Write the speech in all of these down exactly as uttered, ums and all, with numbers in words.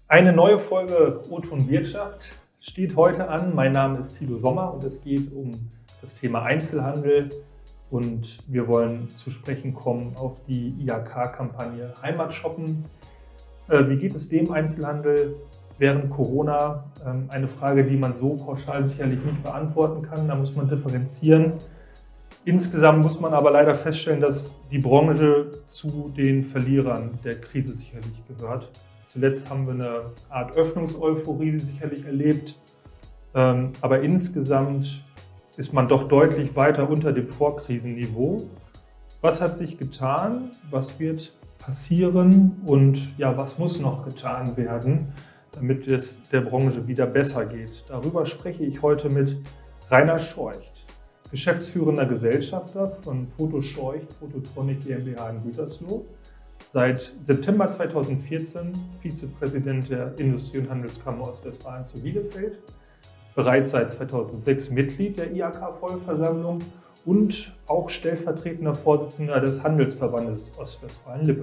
Eine neue Folge O-Ton Wirtschaft steht heute an. Mein Name ist Thilo Sommer und es geht um das Thema Einzelhandel. Und wir wollen zu sprechen kommen auf die I H K-Kampagne Heimatshoppen. Wie geht es dem Einzelhandel während Corona? Eine Frage, die man so pauschal sicherlich nicht beantworten kann. Da muss man differenzieren. Insgesamt muss man aber leider feststellen, dass die Branche zu den Verlierern der Krise sicherlich gehört. Zuletzt haben wir eine Art Öffnungseuphorie sicherlich erlebt. Aber insgesamt ist man doch deutlich weiter unter dem Vorkrisenniveau. Was hat sich getan? Was wird passieren? Und ja, was muss noch getan werden, damit es der Branche wieder besser geht? Darüber spreche ich heute mit Rainer Scheucht, geschäftsführender Gesellschafter von Foto Scheucht Phototronic GmbH in Gütersloh. Seit September zweitausendvierzehn Vizepräsident der Industrie- und Handelskammer Ostwestfalen zu Bielefeld. Bereits seit zweitausendsechs Mitglied der I H K-Vollversammlung und auch stellvertretender Vorsitzender des Handelsverbandes Ostwestfalen-Lippe.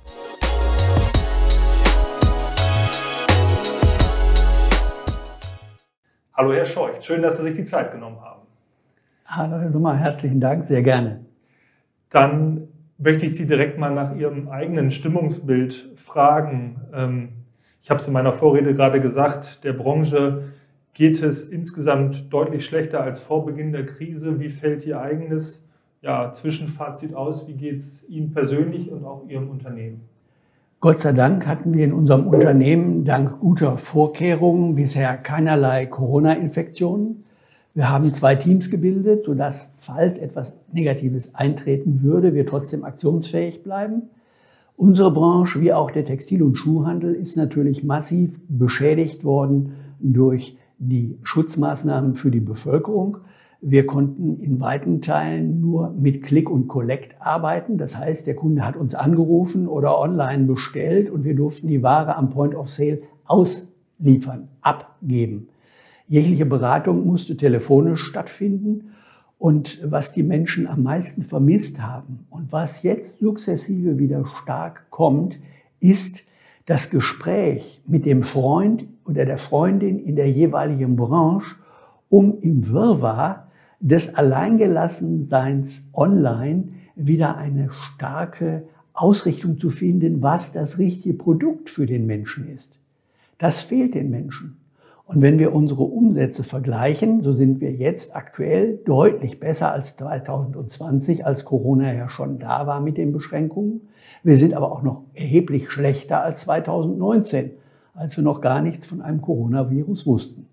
Hallo Herr Scheucht, schön, dass Sie sich die Zeit genommen haben. Hallo Herr Sommer, herzlichen Dank, sehr gerne. Dann möchte ich Sie direkt mal nach Ihrem eigenen Stimmungsbild fragen. Ich habe es in meiner Vorrede gerade gesagt, der Branche geht es insgesamt deutlich schlechter als vor Beginn der Krise. Wie fällt Ihr eigenes ja, Zwischenfazit aus? Wie geht es Ihnen persönlich und auch Ihrem Unternehmen? Gott sei Dank hatten wir in unserem Unternehmen dank guter Vorkehrungen bisher keinerlei Corona-Infektionen. Wir haben zwei Teams gebildet, sodass, falls etwas Negatives eintreten würde, wir trotzdem aktionsfähig bleiben. Unsere Branche, wie auch der Textil- und Schuhhandel, ist natürlich massiv beschädigt worden durch die Schutzmaßnahmen für die Bevölkerung. Wir konnten in weiten Teilen nur mit Click und Collect arbeiten. Das heißt, der Kunde hat uns angerufen oder online bestellt und wir durften die Ware am Point of Sale ausliefern, abgeben. Jegliche Beratung musste telefonisch stattfinden. Und was die Menschen am meisten vermisst haben und was jetzt sukzessive wieder stark kommt, ist das Gespräch mit dem Freund oder der Freundin in der jeweiligen Branche, um im Wirrwarr des Alleingelassenseins online wieder eine starke Ausrichtung zu finden, was das richtige Produkt für den Menschen ist. Das fehlt den Menschen. Und wenn wir unsere Umsätze vergleichen, so sind wir jetzt aktuell deutlich besser als zweitausendzwanzig, als Corona ja schon da war mit den Beschränkungen. Wir sind aber auch noch erheblich schlechter als zweitausendneunzehn, als wir noch gar nichts von einem Coronavirus wussten.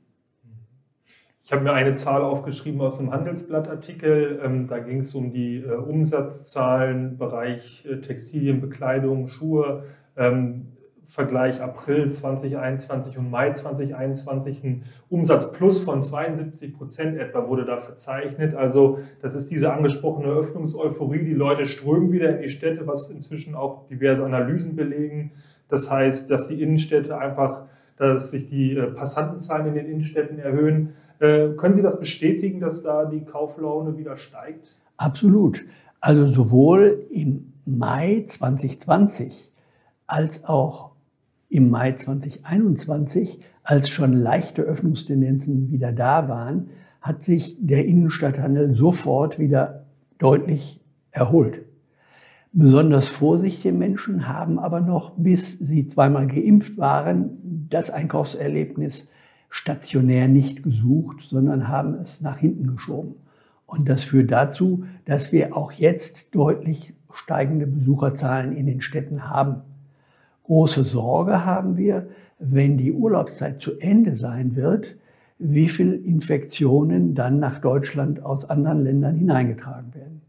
Ich habe mir eine Zahl aufgeschrieben aus einem Handelsblattartikel. Da ging es um die Umsatzzahlen im Bereich Textilien, Bekleidung, Schuhe. Vergleich April zweitausendeinundzwanzig und Mai zweitausendeinundzwanzig ein Umsatzplus von zweiundsiebzig Prozent etwa wurde da verzeichnet. Also das ist diese angesprochene Öffnungseuphorie. Die Leute strömen wieder in die Städte, was inzwischen auch diverse Analysen belegen. Das heißt, dass die Innenstädte einfach, dass sich die Passantenzahlen in den Innenstädten erhöhen. Können Sie das bestätigen, dass da die Kauflaune wieder steigt? Absolut. Also sowohl im Mai zweitausendzwanzig als auch im Mai zweitausendeinundzwanzig, als schon leichte Öffnungstendenzen wieder da waren, hat sich der Innenstadthandel sofort wieder deutlich erholt. Besonders vorsichtige Menschen haben aber noch, bis sie zweimal geimpft waren, das Einkaufserlebnis stationär nicht gesucht, sondern haben es nach hinten geschoben. Und das führt dazu, dass wir auch jetzt deutlich steigende Besucherzahlen in den Städten haben. Große Sorge haben wir, wenn die Urlaubszeit zu Ende sein wird, wie viele Infektionen dann nach Deutschland aus anderen Ländern hineingetragen werden.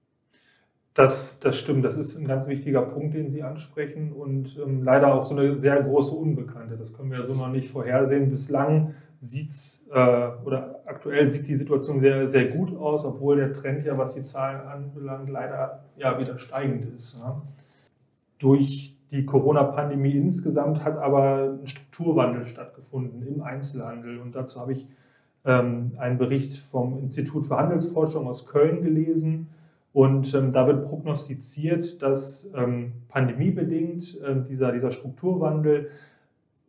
Das, das stimmt, das ist ein ganz wichtiger Punkt, den Sie ansprechen und ähm, leider auch so eine sehr große Unbekannte. Das können wir ja so noch nicht vorhersehen. Bislang sieht's äh, oder aktuell sieht die Situation sehr, sehr gut aus, obwohl der Trend ja, was die Zahlen anbelangt, leider ja wieder steigend ist. Ja. Durch die Corona-Pandemie insgesamt hat aber ein Strukturwandel stattgefunden im Einzelhandel. Und dazu habe ich ähm, einen Bericht vom Institut für Handelsforschung aus Köln gelesen. Und ähm, da wird prognostiziert, dass ähm, pandemiebedingt äh, dieser, dieser Strukturwandel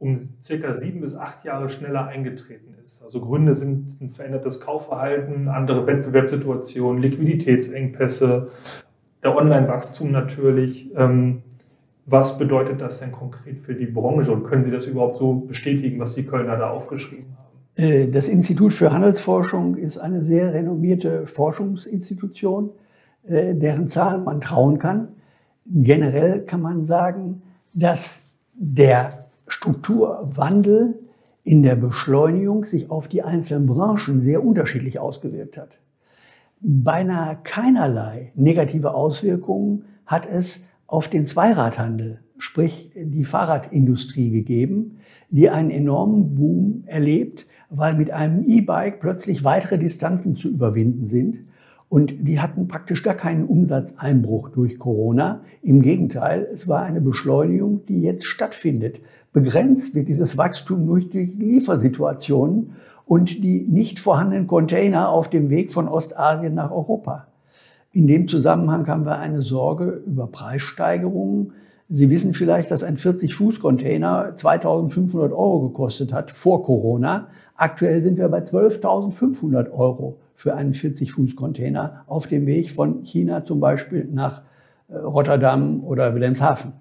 um circa sieben bis acht Jahre schneller eingetreten ist. Also Gründe sind ein verändertes Kaufverhalten, andere Wettbewerbssituationen, Liquiditätsengpässe, der Online-Wachstum natürlich. Was bedeutet das denn konkret für die Branche und können Sie das überhaupt so bestätigen, was die Kölner da aufgeschrieben haben? Das Institut für Handelsforschung ist eine sehr renommierte Forschungsinstitution, deren Zahlen man trauen kann. Generell kann man sagen, dass der Strukturwandel in der Beschleunigung sich auf die einzelnen Branchen sehr unterschiedlich ausgewirkt hat. Beinahe keinerlei negative Auswirkungen hat es auf den Zweiradhandel, sprich die Fahrradindustrie, gegeben, die einen enormen Boom erlebt, weil mit einem E-Bike plötzlich weitere Distanzen zu überwinden sind. Und die hatten praktisch gar keinen Umsatzeinbruch durch Corona. Im Gegenteil, es war eine Beschleunigung, die jetzt stattfindet. Begrenzt wird dieses Wachstum nur durch Liefersituationen und die nicht vorhandenen Container auf dem Weg von Ostasien nach Europa. In dem Zusammenhang haben wir eine Sorge über Preissteigerungen. Sie wissen vielleicht, dass ein vierzig Fuß Container zweitausendfünfhundert Euro gekostet hat vor Corona. Aktuell sind wir bei zwölftausendfünfhundert Euro für einen vierzig Fuß Container auf dem Weg von China zum Beispiel nach Rotterdam oder Wilhelmshaven.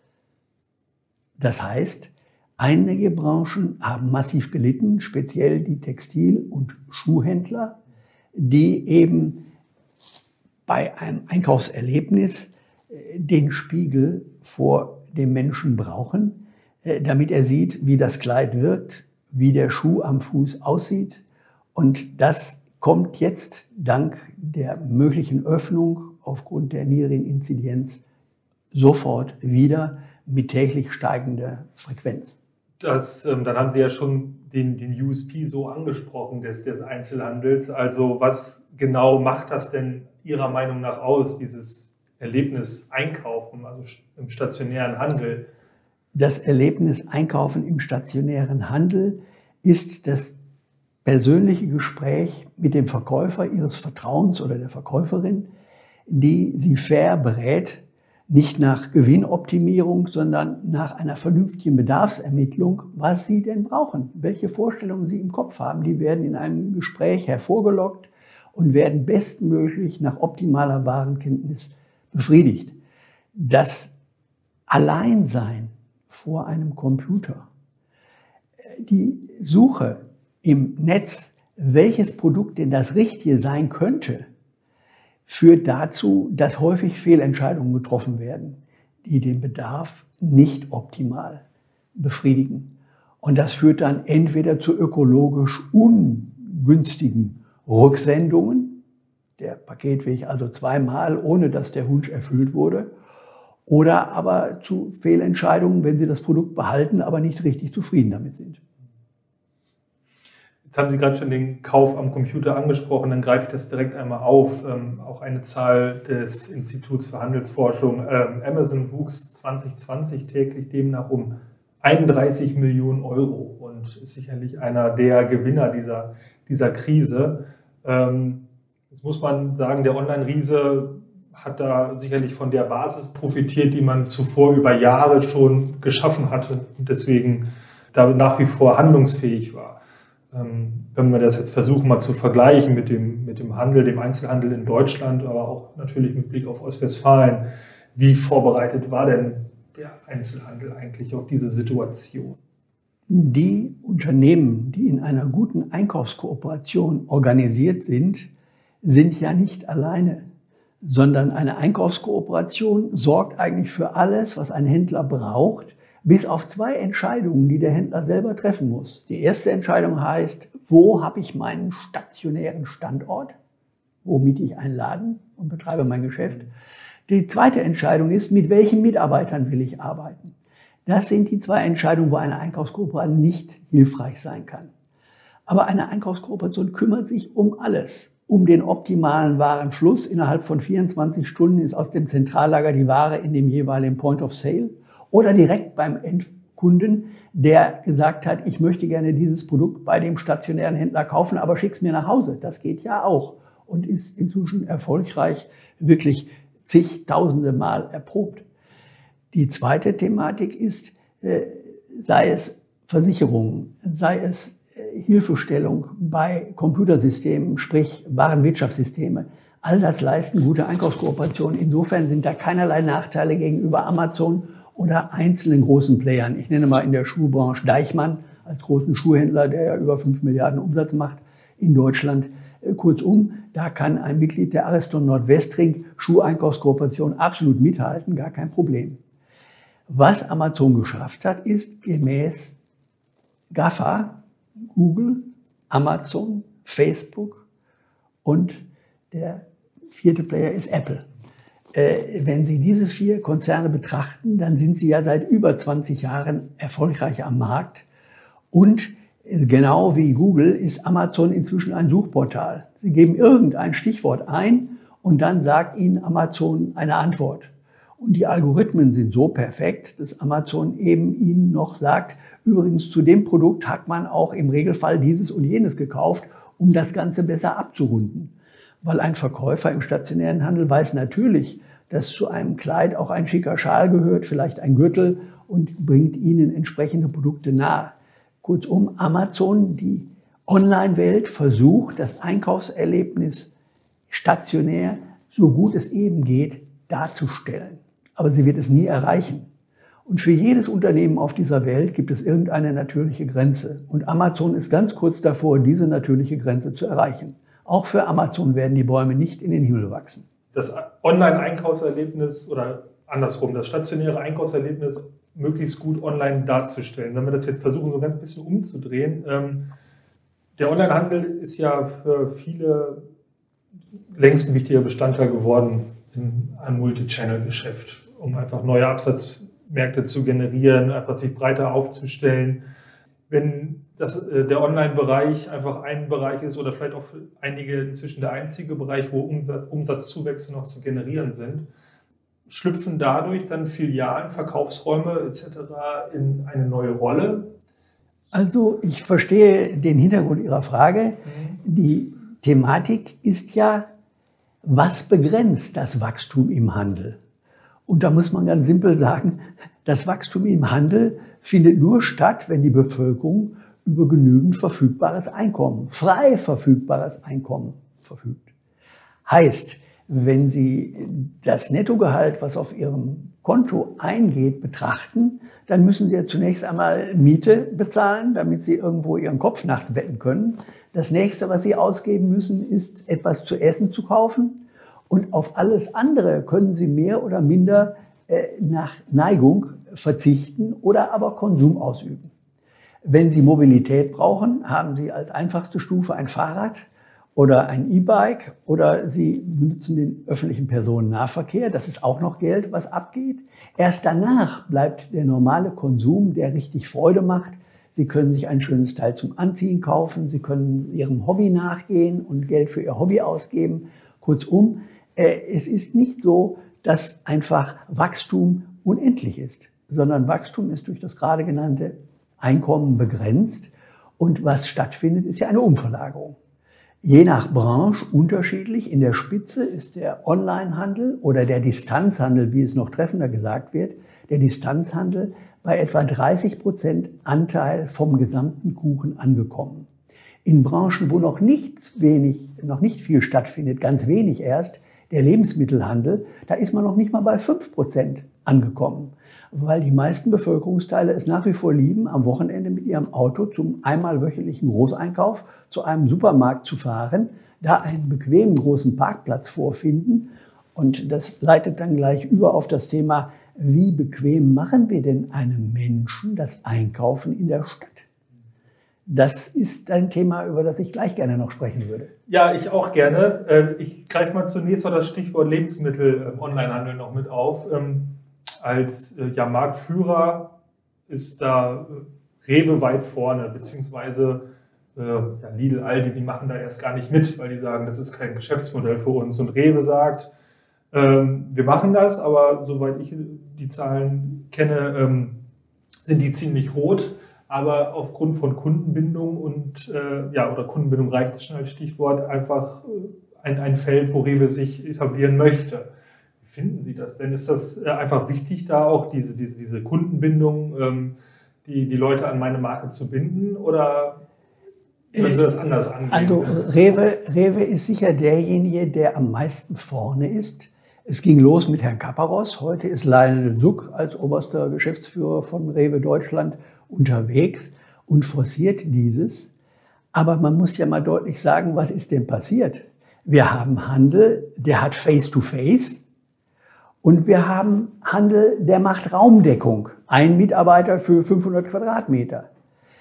Das heißt, einige Branchen haben massiv gelitten, speziell die Textil- und Schuhhändler, die eben bei einem Einkaufserlebnis den Spiegel vor dem Menschen brauchen, damit er sieht, wie das Kleid wirkt, wie der Schuh am Fuß aussieht. Und das kommt jetzt dank der möglichen Öffnung aufgrund der niedrigen Inzidenz sofort wieder mit täglich steigender Frequenz. Das, ähm, dann haben Sie ja schon den, den U S P so angesprochen des, des Einzelhandels. Also was genau macht das denn Ihrer Meinung nach aus, dieses Erlebnis Einkaufen, also im stationären Handel? Das Erlebnis Einkaufen im stationären Handel ist das persönliche Gespräch mit dem Verkäufer Ihres Vertrauens oder der Verkäuferin, die Sie fair berät, nicht nach Gewinnoptimierung, sondern nach einer vernünftigen Bedarfsermittlung, was Sie denn brauchen, welche Vorstellungen Sie im Kopf haben. Die werden in einem Gespräch hervorgelockt und werden bestmöglich nach optimaler Warenkenntnis befriedigt. Das Alleinsein vor einem Computer, die Suche im Netz, welches Produkt denn das Richtige sein könnte, führt dazu, dass häufig Fehlentscheidungen getroffen werden, die den Bedarf nicht optimal befriedigen. Und das führt dann entweder zu ökologisch ungünstigen Rücksendungen, der Paketweg also zweimal, ohne dass der Wunsch erfüllt wurde, oder aber zu Fehlentscheidungen, wenn Sie das Produkt behalten, aber nicht richtig zufrieden damit sind. Jetzt haben Sie gerade schon den Kauf am Computer angesprochen, dann greife ich das direkt einmal auf. Ähm, auch eine Zahl des Instituts für Handelsforschung. Ähm, Amazon wuchs zwanzig zwanzig täglich demnach um einunddreißig Millionen Euro und ist sicherlich einer der Gewinner dieser, dieser Krise. Ähm, jetzt muss man sagen, der Online-Riese hat da sicherlich von der Basis profitiert, die man zuvor über Jahre schon geschaffen hatte und deswegen da nach wie vor handlungsfähig war. Wenn wir das jetzt versuchen mal zu vergleichen mit dem, mit dem Handel, dem Einzelhandel in Deutschland, aber auch natürlich mit Blick auf Ostwestfalen, wie vorbereitet war denn der Einzelhandel eigentlich auf diese Situation? Die Unternehmen, die in einer guten Einkaufskooperation organisiert sind, sind ja nicht alleine, sondern eine Einkaufskooperation sorgt eigentlich für alles, was ein Händler braucht, bis auf zwei Entscheidungen, die der Händler selber treffen muss. Die erste Entscheidung heißt, wo habe ich meinen stationären Standort? Wo miete ich einen Laden und betreibe mein Geschäft? Die zweite Entscheidung ist, mit welchen Mitarbeitern will ich arbeiten? Das sind die zwei Entscheidungen, wo eine Einkaufskooperation nicht hilfreich sein kann. Aber eine Einkaufskooperation kümmert sich um alles. Um den optimalen Warenfluss. Innerhalb von vierundzwanzig Stunden ist aus dem Zentrallager die Ware in dem jeweiligen Point of Sale oder direkt beim Endkunden, der gesagt hat, ich möchte gerne dieses Produkt bei dem stationären Händler kaufen, aber schick's mir nach Hause. Das geht ja auch und ist inzwischen erfolgreich, wirklich zigtausende Mal erprobt. Die zweite Thematik ist, äh, sei es Versicherungen, sei es Hilfestellung bei Computersystemen, sprich Warenwirtschaftssysteme, all das leisten gute Einkaufskooperationen. Insofern sind da keinerlei Nachteile gegenüber Amazon oder einzelnen großen Playern. Ich nenne mal in der Schuhbranche Deichmann als großen Schuhhändler, der ja über fünf Milliarden Umsatz macht in Deutschland. Kurzum, da kann ein Mitglied der Ariston Nordwestring Schuheinkaufskooperation absolut mithalten, gar kein Problem. Was Amazon geschafft hat, ist gemäß GAFA, Google, Amazon, Facebook und der vierte Player ist Apple. Äh, wenn Sie diese vier Konzerne betrachten, dann sind sie ja seit über zwanzig Jahren erfolgreich am Markt. Und genau wie Google ist Amazon inzwischen ein Suchportal. Sie geben irgendein Stichwort ein und dann sagt Ihnen Amazon eine Antwort. Und die Algorithmen sind so perfekt, dass Amazon eben Ihnen noch sagt, übrigens zu dem Produkt hat man auch im Regelfall dieses und jenes gekauft, um das Ganze besser abzurunden. Weil ein Verkäufer im stationären Handel weiß natürlich, dass zu einem Kleid auch ein schicker Schal gehört, vielleicht ein Gürtel und bringt Ihnen entsprechende Produkte nahe. Kurzum, Amazon, die Online-Welt, versucht, das Einkaufserlebnis stationär, so gut es eben geht, darzustellen. Aber sie wird es nie erreichen. Und für jedes Unternehmen auf dieser Welt gibt es irgendeine natürliche Grenze. Und Amazon ist ganz kurz davor, diese natürliche Grenze zu erreichen. Auch für Amazon werden die Bäume nicht in den Himmel wachsen. Das Online-Einkaufserlebnis oder andersrum, das stationäre Einkaufserlebnis möglichst gut online darzustellen. Wenn wir das jetzt versuchen, so ein ganz bisschen umzudrehen. Ähm, der Onlinehandel ist ja für viele längst ein wichtiger Bestandteil geworden in einem Multi-Channel-Geschäft, um einfach neue Absatzmärkte zu generieren, einfach sich breiter aufzustellen. Wenn das, äh, der Online-Bereich einfach ein Bereich ist oder vielleicht auch für einige inzwischen der einzige Bereich, wo Umsatzzuwächse noch zu generieren sind, schlüpfen dadurch dann Filialen, Verkaufsräume et cetera in eine neue Rolle? Also ich verstehe den Hintergrund Ihrer Frage. Mhm. Die Thematik ist ja, was begrenzt das Wachstum im Handel? Und da muss man ganz simpel sagen, das Wachstum im Handel findet nur statt, wenn die Bevölkerung über genügend verfügbares Einkommen, frei verfügbares Einkommen verfügt. Heißt, wenn Sie das Nettogehalt, was auf Ihrem Konto eingeht, betrachten, dann müssen Sie ja zunächst einmal Miete bezahlen, damit Sie irgendwo Ihren Kopf nachts betten können. Das nächste, was Sie ausgeben müssen, ist etwas zu essen zu kaufen. Und auf alles andere können Sie mehr oder minder äh, nach Neigung verzichten oder aber Konsum ausüben. Wenn Sie Mobilität brauchen, haben Sie als einfachste Stufe ein Fahrrad oder ein E-Bike oder Sie benutzen den öffentlichen Personennahverkehr. Das ist auch noch Geld, was abgeht. Erst danach bleibt der normale Konsum, der richtig Freude macht. Sie können sich ein schönes Teil zum Anziehen kaufen. Sie können Ihrem Hobby nachgehen und Geld für Ihr Hobby ausgeben. Kurzum, äh, es ist nicht so, dass einfach Wachstum unendlich ist, sondern Wachstum ist durch das gerade genannte Einkommen begrenzt. Und was stattfindet, ist ja eine Umverlagerung. Je nach Branche unterschiedlich. In der Spitze ist der Onlinehandel oder der Distanzhandel, wie es noch treffender gesagt wird, der Distanzhandel bei etwa dreißig Prozent Anteil vom gesamten Kuchen angekommen. In Branchen, wo noch nichts wenig, noch nicht viel stattfindet, ganz wenig erst, der Lebensmittelhandel, da ist man noch nicht mal bei fünf Prozent angekommen, weil die meisten Bevölkerungsteile es nach wie vor lieben, am Wochenende mit ihrem Auto zum einmal wöchentlichen Großeinkauf zu einem Supermarkt zu fahren, da einen bequemen großen Parkplatz vorfinden. Und das leitet dann gleich über auf das Thema, wie bequem machen wir denn einem Menschen das Einkaufen in der Stadt? Das ist ein Thema, über das ich gleich gerne noch sprechen würde. Ja, ich auch gerne. Ich greife mal zunächst noch das Stichwort Lebensmittel im Onlinehandel noch mit auf. Als ja, Marktführer ist da Rewe weit vorne, beziehungsweise äh, ja, Lidl, Aldi, die machen da erst gar nicht mit, weil die sagen, das ist kein Geschäftsmodell für uns. Und Rewe sagt, ähm, wir machen das, aber soweit ich die Zahlen kenne, ähm, sind die ziemlich rot. Aber aufgrund von Kundenbindung und äh, ja, oder Kundenbindung reicht schon als Stichwort, einfach ein, ein Feld, wo Rewe sich etablieren möchte. Wie finden Sie das denn? Ist das einfach wichtig, da auch diese, diese, diese Kundenbindung, ähm, die, die Leute an meine Marke zu binden, oder würden Sie das anders angehen? Also Rewe, Rewe ist sicher derjenige, der am meisten vorne ist. Es ging los mit Herrn Kaparos. Heute ist Lionel Suck als oberster Geschäftsführer von Rewe Deutschland unterwegs und forciert dieses. Aber man muss ja mal deutlich sagen, was ist denn passiert? Wir haben Handel, der hat Face-to-Face, und wir haben Handel, der macht Raumdeckung. Ein Mitarbeiter für fünfhundert Quadratmeter.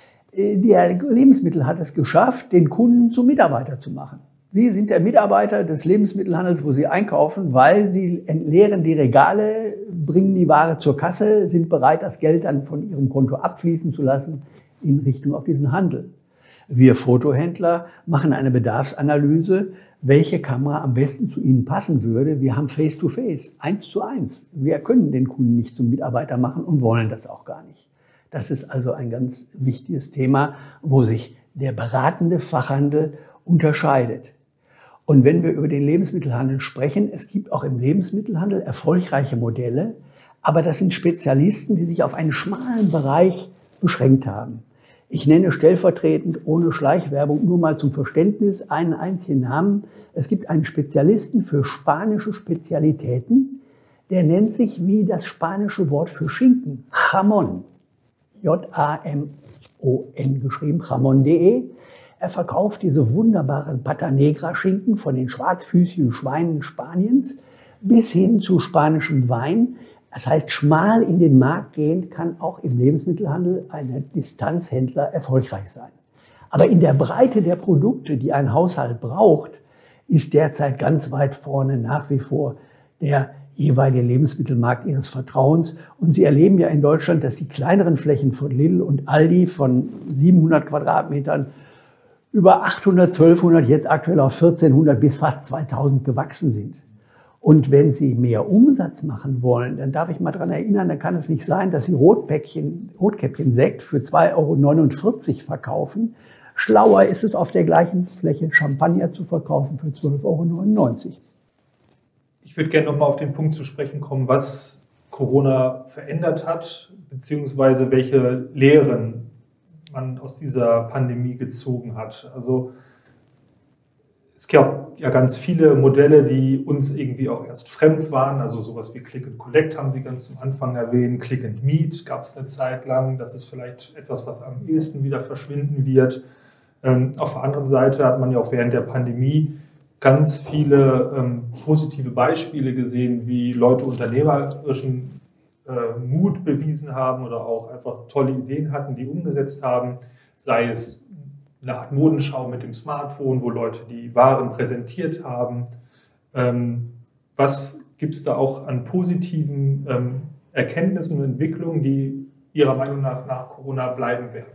Der Lebensmittel hat es geschafft, den Kunden zum Mitarbeiter zu machen. Sie sind der Mitarbeiter des Lebensmittelhandels, wo Sie einkaufen, weil Sie entleeren die Regale, bringen die Ware zur Kasse, sind bereit, das Geld dann von Ihrem Konto abfließen zu lassen in Richtung auf diesen Handel. Wir Fotohändler machen eine Bedarfsanalyse, welche Kamera am besten zu Ihnen passen würde. Wir haben Face-to-Face, eins zu eins. Wir können den Kunden nicht zum Mitarbeiter machen und wollen das auch gar nicht. Das ist also ein ganz wichtiges Thema, wo sich der beratende Fachhandel unterscheidet. Und wenn wir über den Lebensmittelhandel sprechen, es gibt auch im Lebensmittelhandel erfolgreiche Modelle, aber das sind Spezialisten, die sich auf einen schmalen Bereich beschränkt haben. Ich nenne stellvertretend, ohne Schleichwerbung, nur mal zum Verständnis einen einzigen Namen. Es gibt einen Spezialisten für spanische Spezialitäten, der nennt sich wie das spanische Wort für Schinken, Jamón. J A M O N geschrieben, jamón punkt de. Er verkauft diese wunderbaren Pata Negra Schinken von den schwarzfüßigen Schweinen Spaniens bis hin zu spanischem Wein. Das heißt, schmal in den Markt gehen kann auch im Lebensmittelhandel ein Distanzhändler erfolgreich sein. Aber in der Breite der Produkte, die ein Haushalt braucht, ist derzeit ganz weit vorne nach wie vor der jeweilige Lebensmittelmarkt Ihres Vertrauens. Und Sie erleben ja in Deutschland, dass die kleineren Flächen von Lidl und Aldi von siebenhundert Quadratmetern über achthundert, zwölfhundert, jetzt aktuell auf vierzehnhundert bis fast zweitausend gewachsen sind. Und wenn Sie mehr Umsatz machen wollen, dann darf ich mal daran erinnern, dann kann es nicht sein, dass Sie Rotpäckchen, Rotkäppchen Sekt für zwei Euro neunundvierzig verkaufen. Schlauer ist es, auf der gleichen Fläche Champagner zu verkaufen für zwölf Euro neunundneunzig. Ich würde gerne noch mal auf den Punkt zu sprechen kommen, was Corona verändert hat, beziehungsweise welche Lehren man aus dieser Pandemie gezogen hat. Also es gab ja ganz viele Modelle, die uns irgendwie auch erst fremd waren. Also sowas wie Click and Collect haben Sie ganz zum Anfang erwähnt. Click and Meet gab es eine Zeit lang. Das ist vielleicht etwas, was am ehesten wieder verschwinden wird. Ähm, auf der anderen Seite hat man ja auch während der Pandemie ganz viele ähm, positive Beispiele gesehen, wie Leute unternehmerischen äh, Mut bewiesen haben oder auch einfach tolle Ideen hatten, die umgesetzt haben. Sei es eine Art Modenschau mit dem Smartphone, wo Leute die Waren präsentiert haben. Ähm, was gibt es da auch an positiven ähm, Erkenntnissen und Entwicklungen, die Ihrer Meinung nach nach Corona bleiben werden?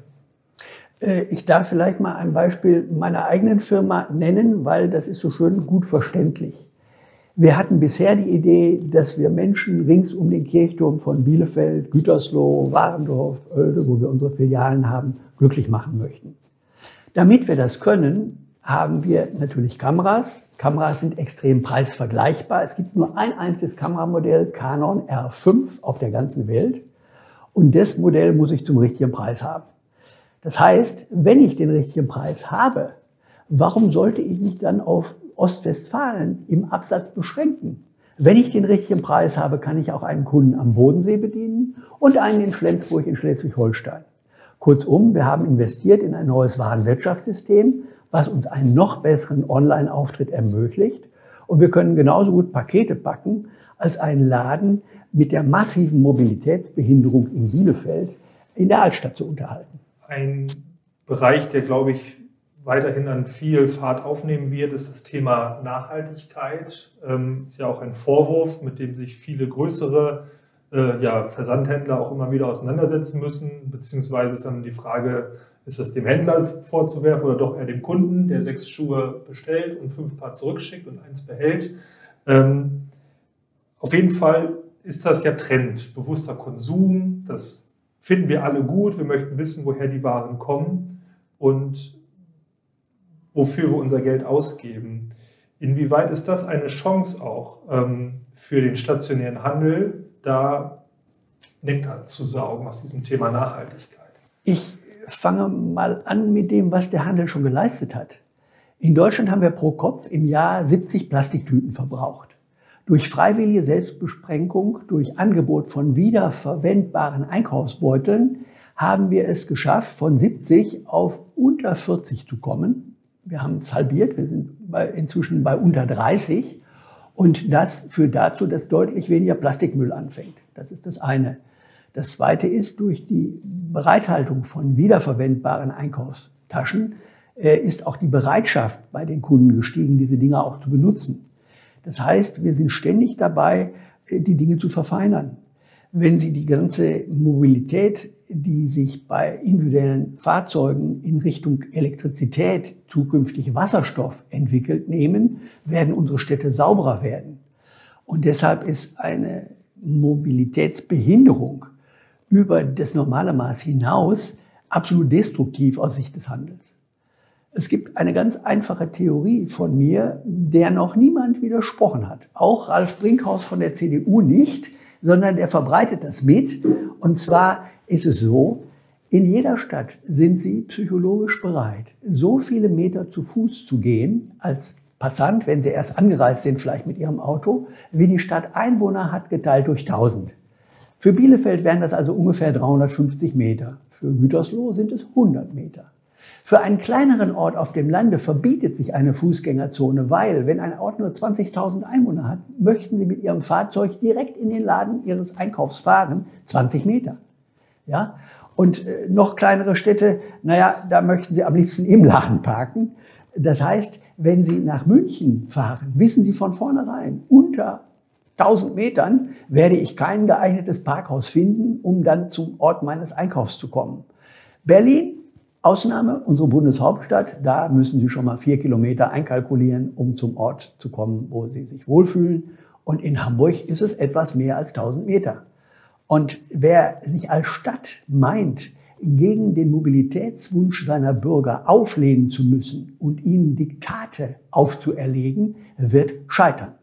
Ich darf vielleicht mal ein Beispiel meiner eigenen Firma nennen, weil das ist so schön gut verständlich. Wir hatten bisher die Idee, dass wir Menschen rings um den Kirchturm von Bielefeld, Gütersloh, Warendorf, Oelde, wo wir unsere Filialen haben, glücklich machen möchten. Damit wir das können, haben wir natürlich Kameras. Kameras sind extrem preisvergleichbar. Es gibt nur ein einziges Kameramodell, Canon R fünf, auf der ganzen Welt. Und das Modell muss ich zum richtigen Preis haben. Das heißt, wenn ich den richtigen Preis habe, warum sollte ich mich dann auf Ostwestfalen im Absatz beschränken? Wenn ich den richtigen Preis habe, kann ich auch einen Kunden am Bodensee bedienen und einen in Flensburg in Schleswig-Holstein. Kurzum, wir haben investiert in ein neues Warenwirtschaftssystem, was uns einen noch besseren Online-Auftritt ermöglicht. Und wir können genauso gut Pakete backen, als ein Laden mit der massiven Mobilitätsbehinderung in Bielefeld in der Altstadt zu unterhalten. Ein Bereich, der, glaube ich, weiterhin an viel Fahrt aufnehmen wird, ist das Thema Nachhaltigkeit. Ähm, ist ja auch ein Vorwurf, mit dem sich viele größere äh, ja, Versandhändler auch immer wieder auseinandersetzen müssen. Beziehungsweise ist dann die Frage, ist das dem Händler vorzuwerfen oder doch eher dem Kunden, der sechs Schuhe bestellt und fünf Paar zurückschickt und eins behält. Ähm, auf jeden Fall ist das ja Trend, bewusster Konsum, das finden wir alle gut. Wir möchten wissen, woher die Waren kommen und wofür wir unser Geld ausgeben. Inwieweit ist das eine Chance auch ähm, für den stationären Handel, da Nektar zu saugen aus diesem Thema Nachhaltigkeit? Ich fange mal an mit dem, was der Handel schon geleistet hat. In Deutschland haben wir pro Kopf im Jahr siebzig Plastiktüten verbraucht. Durch freiwillige Selbstbesprengung, durch Angebot von wiederverwendbaren Einkaufsbeuteln haben wir es geschafft, von siebzig auf unter vierzig zu kommen. Wir haben es halbiert, wir sind bei, inzwischen bei unter dreißig. Und das führt dazu, dass deutlich weniger Plastikmüll anfängt. Das ist das eine. Das zweite ist, durch die Bereithaltung von wiederverwendbaren Einkaufstaschen äh, ist auch die Bereitschaft bei den Kunden gestiegen, diese Dinge auch zu benutzen. Das heißt, wir sind ständig dabei, die Dinge zu verfeinern. Wenn Sie die ganze Mobilität, die sich bei individuellen Fahrzeugen in Richtung Elektrizität, zukünftig Wasserstoff entwickelt, nehmen, werden unsere Städte sauberer werden. Und deshalb ist eine Mobilitätsbehinderung über das normale Maß hinaus absolut destruktiv aus Sicht des Handels. Es gibt eine ganz einfache Theorie von mir, der noch niemand widersprochen hat. Auch Ralf Brinkhaus von der C D U nicht, sondern der verbreitet das mit. Und zwar ist es so, in jeder Stadt sind Sie psychologisch bereit, so viele Meter zu Fuß zu gehen, als Passant, wenn Sie erst angereist sind, vielleicht mit Ihrem Auto, wie die Stadt Einwohner hat, geteilt durch tausend. Für Bielefeld wären das also ungefähr dreihundertfünfzig Meter. Für Gütersloh sind es hundert Meter. Für einen kleineren Ort auf dem Lande verbietet sich eine Fußgängerzone, weil, wenn ein Ort nur zwanzigtausend Einwohner hat, möchten Sie mit Ihrem Fahrzeug direkt in den Laden Ihres Einkaufs fahren, zwanzig Meter. Ja? Und äh, noch kleinere Städte, naja, da möchten Sie am liebsten im Laden parken. Das heißt, wenn Sie nach München fahren, wissen Sie von vornherein, unter tausend Metern werde ich kein geeignetes Parkhaus finden, um dann zum Ort meines Einkaufs zu kommen. Berlin, Ausnahme, unsere Bundeshauptstadt, da müssen Sie schon mal vier Kilometer einkalkulieren, um zum Ort zu kommen, wo Sie sich wohlfühlen. Und in Hamburg ist es etwas mehr als tausend Meter. Und wer sich als Stadt meint, gegen den Mobilitätswunsch seiner Bürger auflehnen zu müssen und ihnen Diktate aufzuerlegen, wird scheitern.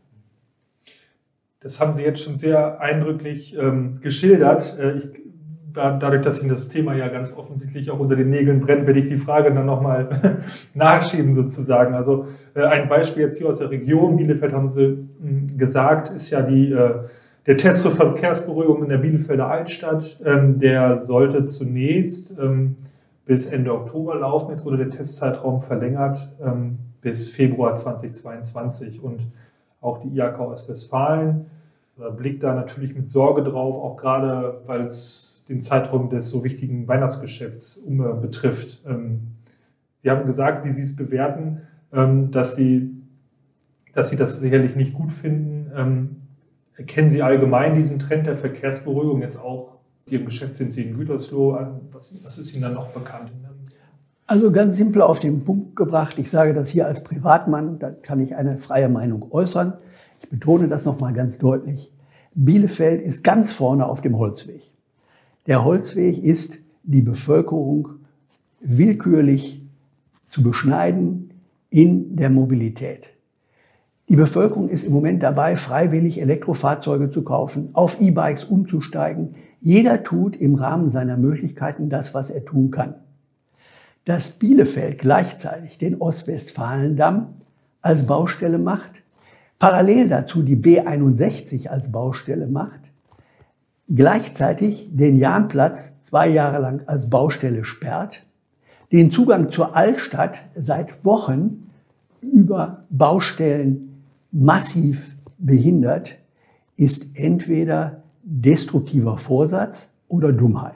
Das haben Sie jetzt schon sehr eindrücklich ähm, geschildert. Äh, ich, da, dadurch, dass Ihnen das Thema ja ganz offensichtlich auch unter den Nägeln brennt, werde ich die Frage dann nochmal nachschieben sozusagen. Also äh, ein Beispiel jetzt hier aus der Region Bielefeld, haben Sie mh, gesagt, ist ja die, äh, der Test zur Verkehrsberuhigung in der Bielefelder Altstadt. Ähm, der sollte zunächst ähm, bis Ende Oktober laufen. Jetzt wurde der Testzeitraum verlängert ähm, bis Februar zweitausendzweiundzwanzig. Und auch die I H K Ostwestfalen blickt da natürlich mit Sorge drauf, auch gerade, weil es den Zeitraum des so wichtigen Weihnachtsgeschäfts um, betrifft. Ähm, Sie haben gesagt, wie Sie es bewerten, ähm, dass, Sie, dass Sie das sicherlich nicht gut finden. Ähm, erkennen Sie allgemein diesen Trend der Verkehrsberuhigung jetzt auch? Ihrem Geschäft sind Sie in Gütersloh. Was, was ist Ihnen dann noch bekannt? Also ganz simpel auf den Punkt gebracht. Ich sage das hier als Privatmann, da kann ich eine freie Meinung äußern. Ich betone das nochmal ganz deutlich. Bielefeld ist ganz vorne auf dem Holzweg. Der Holzweg ist, die Bevölkerung willkürlich zu beschneiden in der Mobilität. Die Bevölkerung ist im Moment dabei, freiwillig Elektrofahrzeuge zu kaufen, auf E-Bikes umzusteigen. Jeder tut im Rahmen seiner Möglichkeiten das, was er tun kann. Dass Bielefeld gleichzeitig den Ostwestfalendamm als Baustelle macht, parallel dazu die B einundsechzig als Baustelle macht, gleichzeitig den Jahnplatz zwei Jahre lang als Baustelle sperrt, den Zugang zur Altstadt seit Wochen über Baustellen massiv behindert, ist entweder destruktiver Vorsatz oder Dummheit.